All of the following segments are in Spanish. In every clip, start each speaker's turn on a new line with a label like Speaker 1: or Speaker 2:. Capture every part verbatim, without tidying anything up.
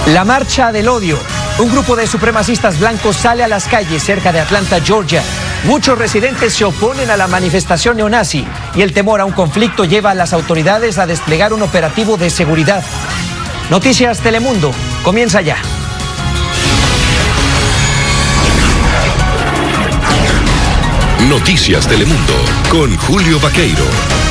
Speaker 1: La marcha del odio. Un grupo de supremacistas blancos sale a las calles cerca de Atlanta, Georgia. Muchos residentes se oponen a la manifestación neonazi y el temor a un conflicto lleva a las autoridades a desplegar un operativo de seguridad. Noticias Telemundo comienza ya.
Speaker 2: Noticias Telemundo con Julio Vaqueiro.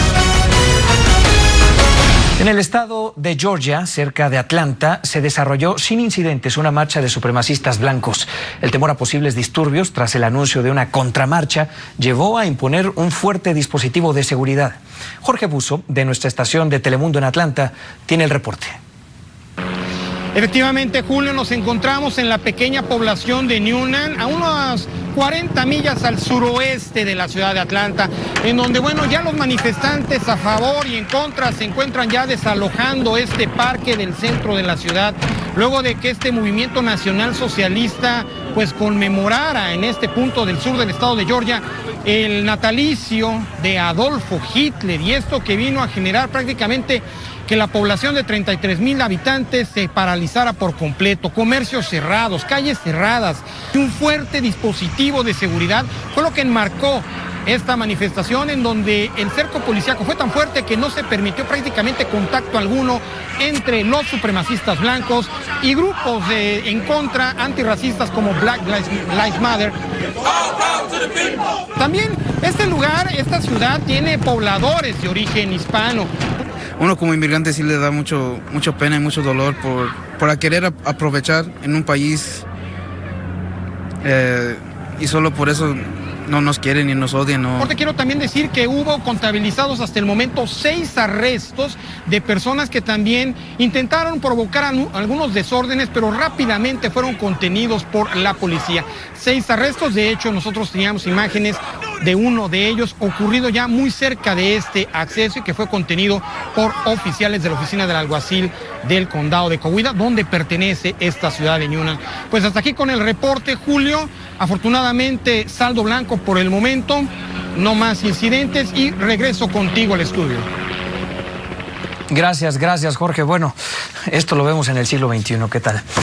Speaker 1: En el estado de Georgia, cerca de Atlanta, se desarrolló sin incidentes una marcha de supremacistas blancos. El temor a posibles disturbios tras el anuncio de una contramarcha llevó a imponer un fuerte dispositivo de seguridad. Jorge Buzo, de nuestra estación de Telemundo en Atlanta, tiene el reporte.
Speaker 3: Efectivamente, Julio, nos encontramos en la pequeña población de Newnan, a unas cuarenta millas al suroeste de la ciudad de Atlanta, en donde, bueno, ya los manifestantes a favor y en contra se encuentran ya desalojando este parque del centro de la ciudad, luego de que este movimiento nacional socialista, pues, conmemorara en este punto del sur del estado de Georgia el natalicio de Adolfo Hitler, y esto que vino a generar prácticamente que la población de treinta y tres mil habitantes se paralizara por completo, comercios cerrados, calles cerradas, un fuerte dispositivo de seguridad fue lo que enmarcó esta manifestación, en donde el cerco policíaco fue tan fuerte que no se permitió prácticamente contacto alguno entre los supremacistas blancos y grupos de, en contra antirracistas como Black Lives Matter. También este lugar, esta ciudad, tiene pobladores de origen hispano.
Speaker 4: Uno como inmigrante sí le da mucho, mucho pena y mucho dolor por, por querer aprovechar en un país eh, y solo por eso no nos quieren y nos odian. No.
Speaker 3: Porque quiero también decir que hubo contabilizados hasta el momento seis arrestos de personas que también intentaron provocar algunos desórdenes, pero rápidamente fueron contenidos por la policía. Seis arrestos, de hecho nosotros teníamos imágenes de uno de ellos ocurrido ya muy cerca de este acceso y que fue contenido por oficiales de la oficina del alguacil del condado de Cowida, donde pertenece esta ciudad de Newnan. Pues hasta aquí con el reporte, Julio. Afortunadamente, saldo blanco por el momento, no más incidentes y regreso contigo al estudio.
Speaker 1: Gracias, gracias, Jorge. Bueno, esto lo vemos en el siglo veintiuno. ¿Qué tal?